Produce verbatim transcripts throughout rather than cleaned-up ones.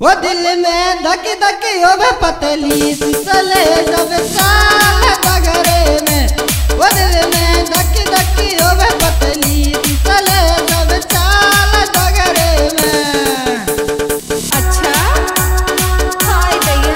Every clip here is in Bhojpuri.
वो दिल में धक धक होवे पतली चले जब चाल डगरे में। वो दिल में धक धक होवे पतली चले जब चाल डगरे में। अच्छा हाय दैया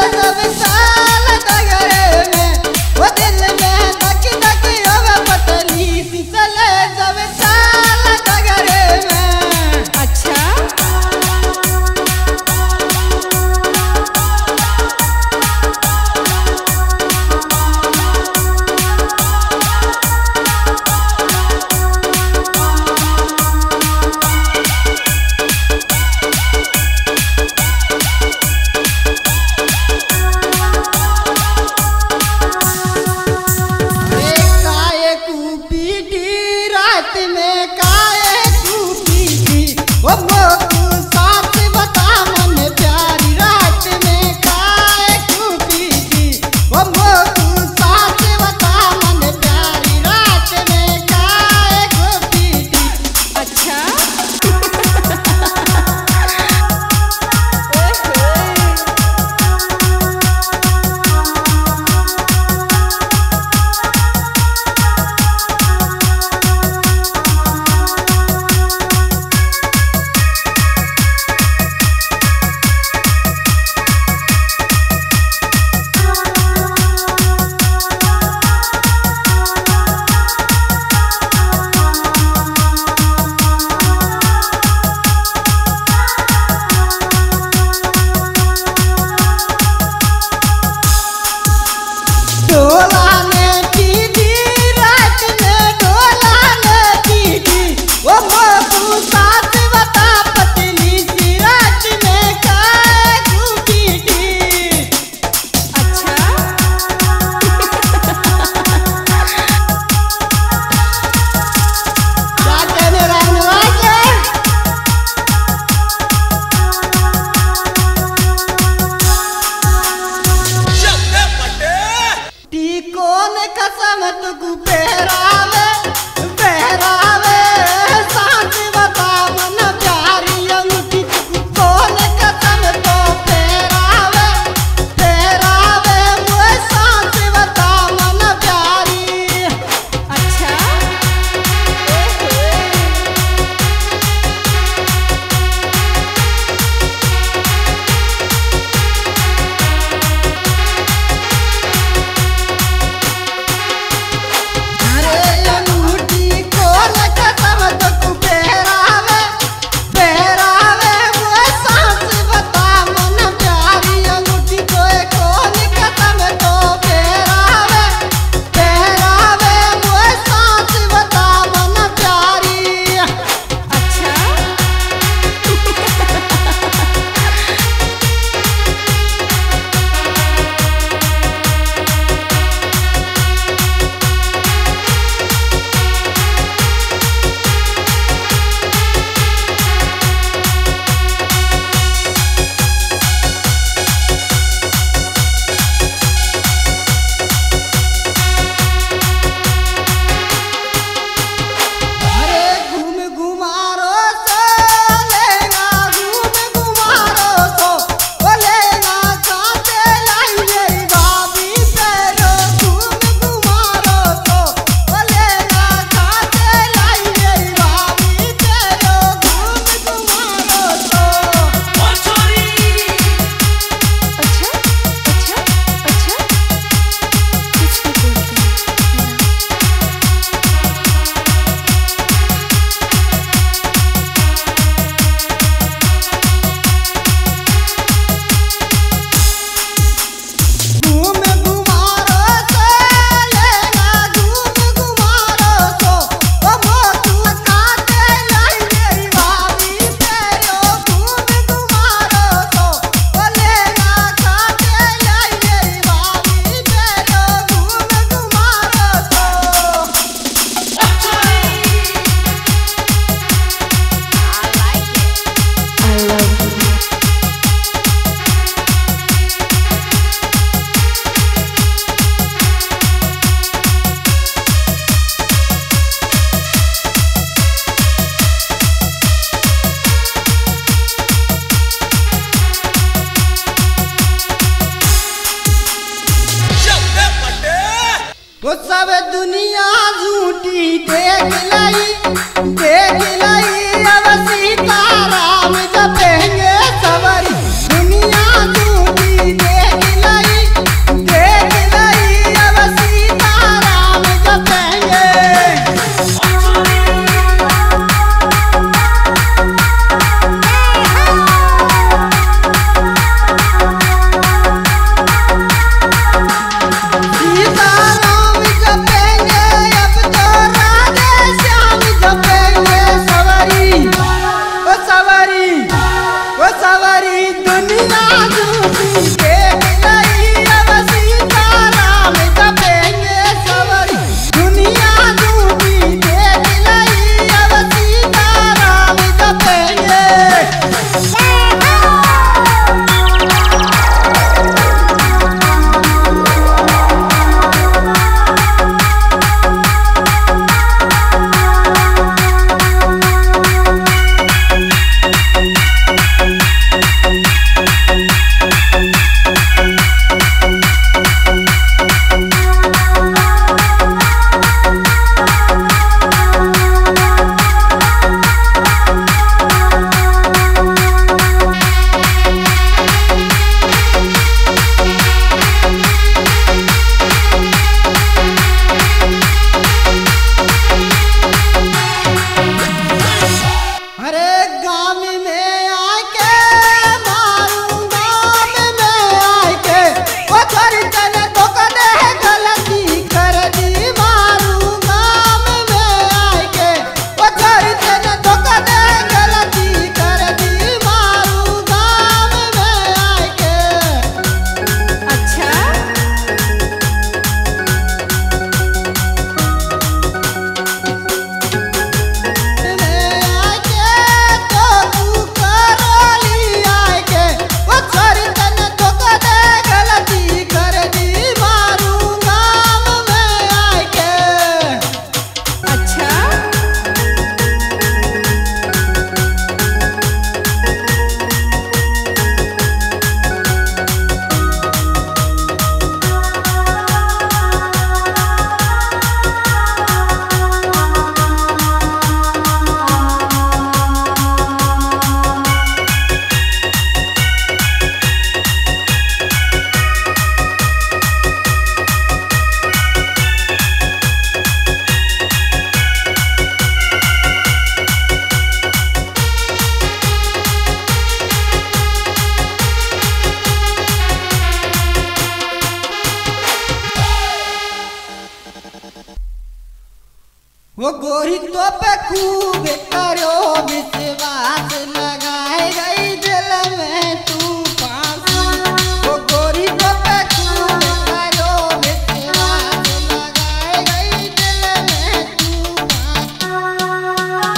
वो दिल में धक धक होवे पतली सवरी दुनिया झूठी देख गई अब सीताराम जपेंगे सवरी दुनिया झूठी देख गई अब सीताराम जपेंगे। वो गोरी तो पे खूब करो विश्वास लगाए गई दिल में तूफान। वो गोरी तो पे खूब करो विश्वास लगाए गई दिल में तूफान।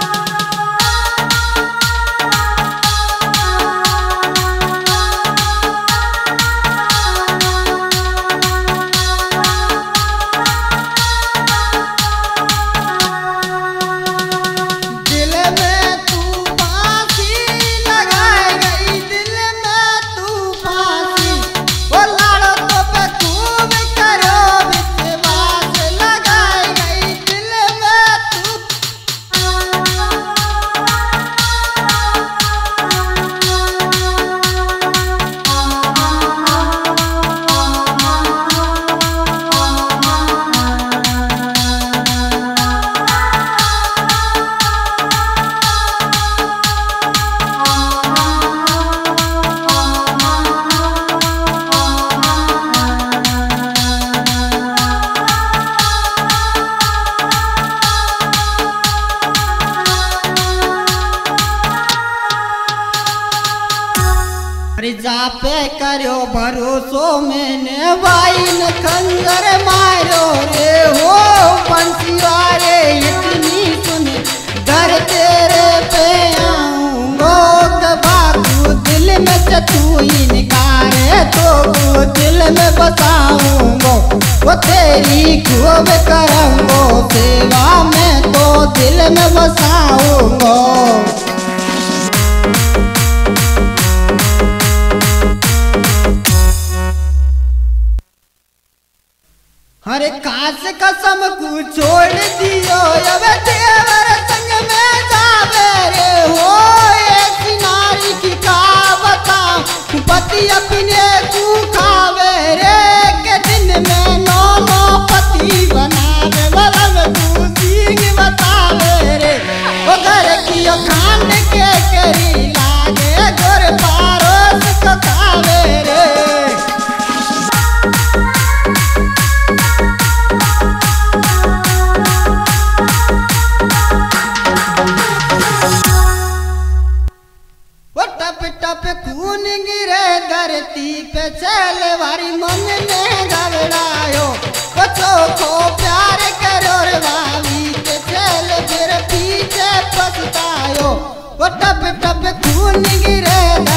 जा पे करो भरोसो मैंने वाइन खंजर मारो रे हो पंछीवारे इतनी सुन डर तेरे पे आऊंगो बाबू दिल में तू इनकार तो दिल में बसाऊंगो वो तेरी खूब करूंगो सेवा में तो दिल में बसाऊंगो। अरे काश कसम को छोड़ दियो अब देवर संग में जावे रे हो ऐसी नारी की का बताऊं पति अपने को खावे रे के दिन में नौ नौ पति बनावे बलम तू सिंह बतावे रे वो घर की खान के करी लागे घर पारोस को खावे रे। टप टप खून गिरे धरती पे चल वारी मन में घबरायो वो चोखो प्यार करो रे भाभी के चल फिर पीछे पछतायो वो टप टप खून गिरे